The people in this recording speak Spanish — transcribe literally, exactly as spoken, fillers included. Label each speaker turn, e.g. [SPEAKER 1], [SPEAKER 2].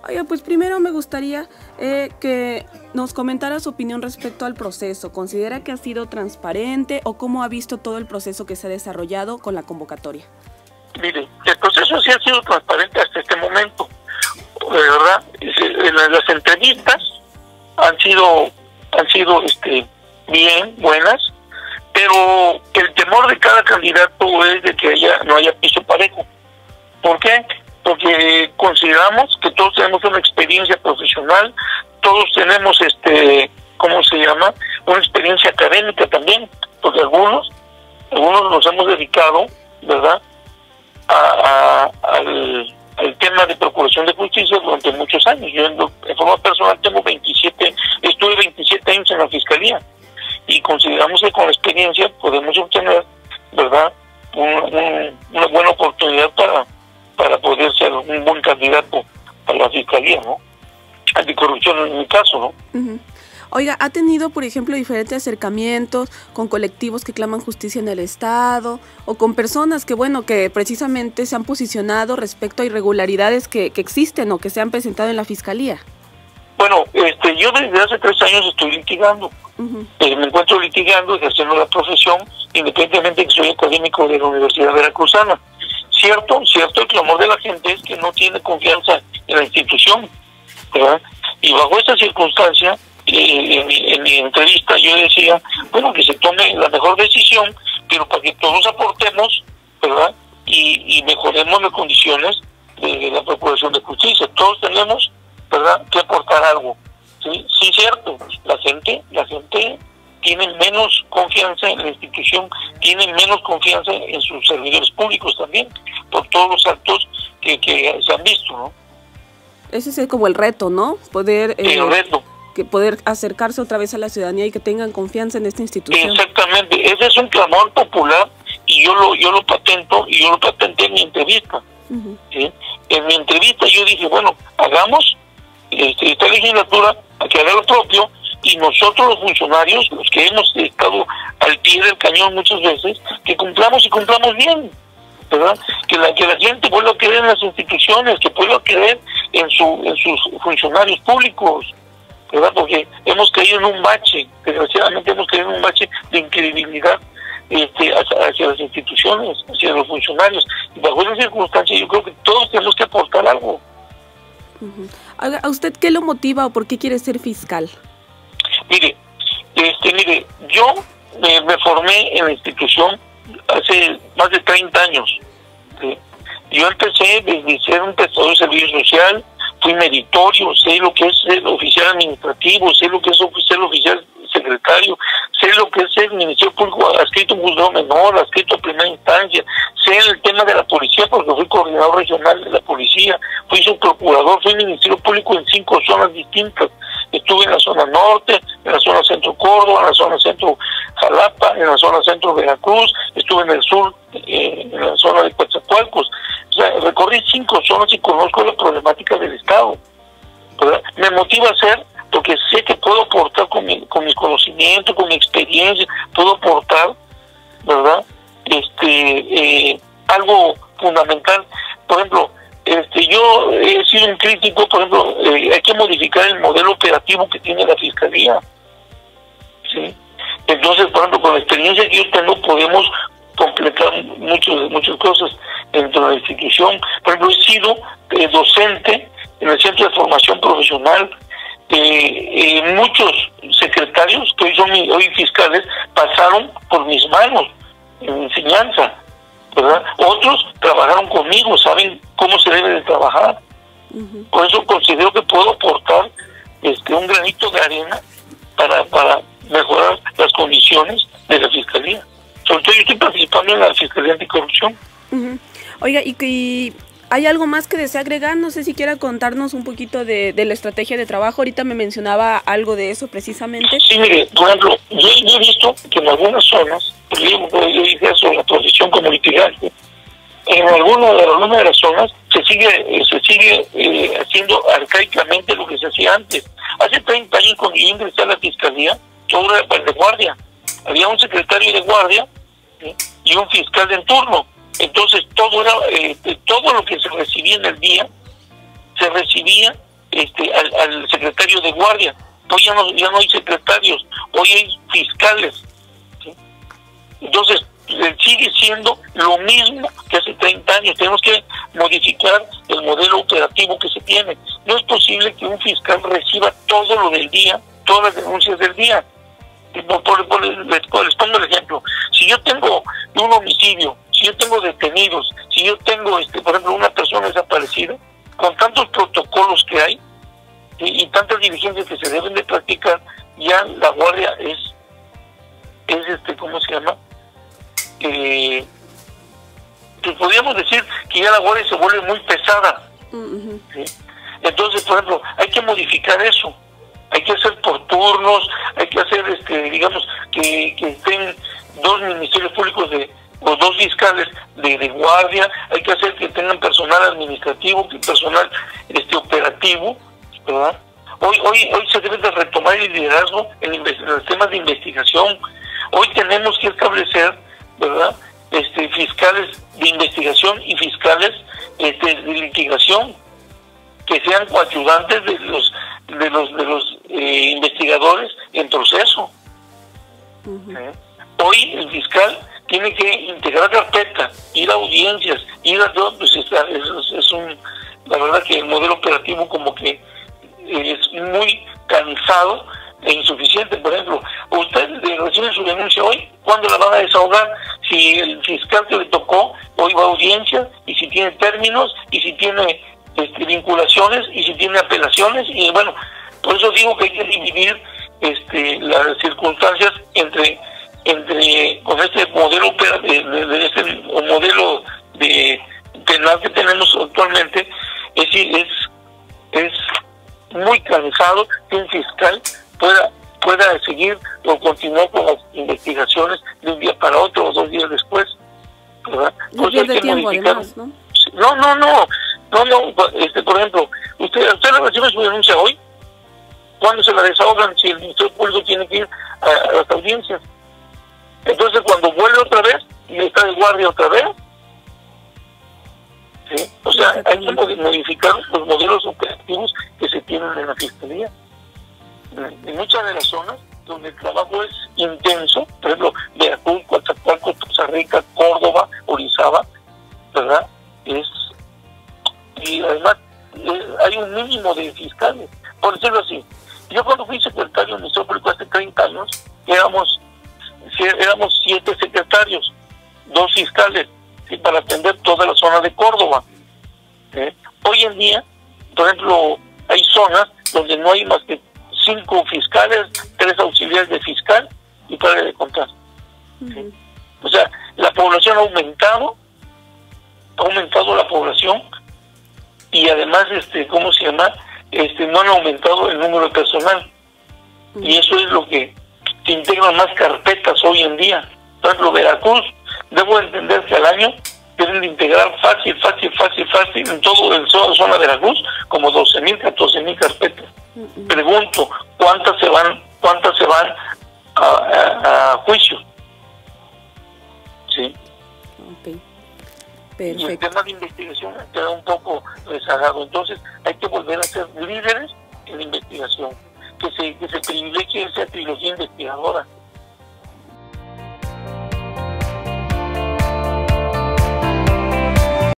[SPEAKER 1] Oiga, pues primero me gustaría eh, que nos comentara su opinión respecto al proceso. ¿Considera que ha sido transparente o cómo ha visto todo el proceso que se ha desarrollado con la convocatoria?
[SPEAKER 2] Mire, el proceso sí ha sido transparente hasta este momento, de verdad. Las entrevistas han sido, han sido este, bien, buenas, pero el temor de cada candidato es de que haya, no haya piso parejo. ¿Por qué? Porque consideramos que todos tenemos una experiencia profesional, todos tenemos, este, ¿cómo se llama? Una experiencia académica también, porque algunos, algunos nos hemos dedicado, ¿verdad?, a, a, al, al tema de procuración de justicia durante muchos años. Yo en, en forma personal tengo veintisiete, estuve veintisiete años en la Fiscalía, y consideramos que con la experiencia podemos obtener, ¿verdad?, un, un, una buena oportunidad para para poder ser un buen candidato a la Fiscalía, ¿no? Anticorrupción en mi caso, ¿no?
[SPEAKER 1] Uh-huh. Oiga, ¿ha tenido, por ejemplo, diferentes acercamientos con colectivos que claman justicia en el Estado o con personas que, bueno, que precisamente se han posicionado respecto a irregularidades que, que existen o que se han presentado en la Fiscalía?
[SPEAKER 2] Bueno, este, yo desde hace tres años estoy litigando. Uh-huh. eh, me encuentro litigando, ejerciendo la profesión, independientemente de que soy académico de la Universidad Veracruzana. Cierto, cierto, el clamor de la gente es que no tiene confianza en la institución, ¿verdad? Y bajo esta circunstancia, eh, en, mi, en mi entrevista yo decía, bueno, que se tome la mejor decisión, pero para que todos aportemos, ¿verdad? Y, y mejoremos las condiciones de, de la procuración de justicia. Todos tenemos, ¿verdad?, que aportar algo. Sí, sí, cierto, la gente, la gente tiene menos confianza en la institución, tienen menos confianza en sus servidores públicos también, por todos los actos que, que se han visto, ¿no?
[SPEAKER 1] Ese es como el reto, ¿no? Poder, eh,
[SPEAKER 2] el reto.
[SPEAKER 1] Que poder acercarse otra vez a la ciudadanía y que tengan confianza en esta institución.
[SPEAKER 2] Exactamente, ese es un clamor popular y yo lo yo lo patento y yo lo patenté en mi entrevista. Uh-huh. ¿Sí? En mi entrevista yo dije, bueno, hagamos este, esta legislatura a que haga lo propio, y nosotros los funcionarios, los que hemos estado al pie del cañón muchas veces, que cumplamos y cumplamos bien, ¿verdad? Que la, que la gente vuelva a creer en las instituciones, que vuelva a creer en, su, en sus funcionarios públicos, ¿verdad? Porque hemos caído en un bache, desgraciadamente hemos caído en un bache de incredibilidad este, hacia, hacia las instituciones, hacia los funcionarios. Y bajo esa circunstancia yo creo que todos tenemos que aportar algo.
[SPEAKER 1] Uh-huh. ¿A usted qué lo motiva o por qué quiere ser fiscal?
[SPEAKER 2] Mire, este, mire, yo me, me formé en la institución hace más de treinta años. ¿Sí? Yo empecé desde ser un prestador de servicio social, fui meritorio, sé lo que es ser oficial administrativo, sé lo que es ser oficial secretario, sé lo que es ser Ministerio Público adscrito a un juzgado menor, adscrito a primera instancia, sé el tema de la policía porque fui coordinador regional de la policía, fui subprocurador, fui Ministerio Público en cinco zonas distintas. Estuve en la zona norte, en la zona centro Córdoba, en la zona centro Jalapa, en la zona centro Veracruz, estuve en el sur, eh, en la zona de Coatzacoalcos. O sea, recorrí cinco zonas y conozco la problemática del Estado, ¿verdad? Me motiva a hacer porque sé que puedo aportar con mi, con mi conocimiento, con mi experiencia, puedo aportar, ¿verdad? Este, eh, algo fundamental. Por ejemplo, Este, yo he sido un crítico, por ejemplo, eh, hay que modificar el modelo operativo que tiene la Fiscalía, ¿sí? Entonces, por ejemplo, con la experiencia que yo tengo, podemos completar muchos, muchas cosas dentro de la institución. Por ejemplo, he sido eh, docente en el Centro de Formación Profesional. Eh, eh, muchos secretarios, que hoy son hoy fiscales, pasaron por mis manos en enseñanza, ¿verdad? Otros trabajaron conmigo, saben cómo se debe de trabajar. Uh-huh. Por eso considero que puedo aportar este un granito de arena para para mejorar las condiciones de la Fiscalía. Sobre todo yo estoy participando en la Fiscalía Anticorrupción.
[SPEAKER 1] Uh-huh. Oiga, ¿y, y hay algo más que desea agregar? No sé si quiera contarnos un poquito de, de la estrategia de trabajo. Ahorita me mencionaba algo de eso precisamente.
[SPEAKER 2] Sí, mire, por ejemplo, yo, yo he visto que en algunas zonas, yo, yo dije sobre la posición como litigante, en alguna de, alguna de las zonas se sigue eh, se sigue eh, haciendo arcaicamente lo que se hacía antes. Hace treinta años, cuando yo ingresé a la Fiscalía, todo era de guardia. Había un secretario de guardia, ¿sí?, y un fiscal en turno. Entonces todo era eh, todo lo que se recibía en el día se recibía este al, al secretario de guardia. Hoy ya no, ya no hay secretarios, hoy hay fiscales, ¿sí? Entonces, sigue siendo lo mismo que hace treinta años. Tenemos que modificar el modelo operativo que se tiene. No es posible que un fiscal reciba todo lo del día, todas las denuncias del día. Por, por, por, les, les pongo el ejemplo. Si yo tengo un homicidio, si yo tengo detenidos, si yo tengo, este, por ejemplo, una persona desaparecida, con tantos protocolos que hay y, y tantas diligencias que se deben de practicar, ya la guardia es, es este, ¿cómo se llama? Eh, pues podríamos decir que ya la guardia se vuelve muy pesada. Uh-huh. ¿Sí? Entonces, por ejemplo, hay que modificar eso, hay que hacer por turnos, hay que hacer, este, digamos, que, que estén dos ministerios públicos de o dos fiscales de, de guardia, hay que hacer que tengan personal administrativo, que personal este operativo, ¿verdad? Hoy, hoy, hoy se debe de retomar el liderazgo en, en los temas de investigación. Hoy tenemos que establecer, ¿verdad?, este fiscales de investigación y fiscales este, de litigación que sean coayudantes de los de los de los eh, investigadores en proceso. Uh-huh. ¿Eh? Hoy el fiscal tiene que integrar carpeta, ir a audiencias, ir a todo, pues es, es, es un, la verdad que el modelo operativo como que es muy cansado e insuficiente. Por ejemplo, usted recibe su denuncia hoy, ¿cuándo la van a desahogar? Si el fiscal que le tocó hoy va a audiencia, y si tiene términos, y si tiene este, vinculaciones, y si tiene apelaciones, y bueno, por eso digo que hay que dividir este, las circunstancias entre entre con este modelo de, de, de este modelo de penal que tenemos actualmente. Es decir, es, es muy cansado que un fiscal pueda pueda seguir o continuar con las investigaciones de un día para otro o dos días después, ¿verdad?
[SPEAKER 1] No pierde tiempo, además, ¿no?
[SPEAKER 2] No, no, no, no, no, este, por ejemplo, usted, usted le recibe su denuncia hoy, ¿cuándo se la desahogan? Si el Ministerio Público tiene que ir a, a las audiencias. Entonces, cuando vuelve otra vez y está de guardia otra vez, ¿sí? O sea, hay que modificar los modelos operativos que se tienen en la Fiscalía. En muchas de las zonas donde el trabajo es intenso, por ejemplo, Veracruz, Coatzacoalcos, Costa Rica, Córdoba, Orizaba, ¿verdad? Es, y además eh, hay un mínimo de fiscales. Por decirlo así, yo cuando fui secretario del Ministerio Público hace treinta años, éramos éramos siete secretarios, dos fiscales, ¿sí?, para atender toda la zona de Córdoba. ¿Eh? Hoy en día, por ejemplo, hay zonas donde no hay más que cinco fiscales, tres auxiliares de fiscal y para de contar. ¿Sí? Uh-huh. O sea, la población ha aumentado, ha aumentado la población, y además, este, ¿cómo se llama? Este, no han aumentado el número de personal. Uh-huh. Y eso es lo que se integran más carpetas hoy en día. Por ejemplo, Veracruz, debo entender que al año deben de integrar fácil, fácil, fácil, fácil, en todo el zona, zona de Veracruz, como doce mil, catorce mil carpetas. Uh-huh. Pregunto, ¿cuántas se van, cuántas se van a, a, a juicio? ¿Sí?
[SPEAKER 1] Okay. Perfecto.
[SPEAKER 2] Y el tema de investigación queda un poco rezagado. Entonces, hay que volver a ser líderes en investigación. Que se, que se privilegie esa trilogía investigadora.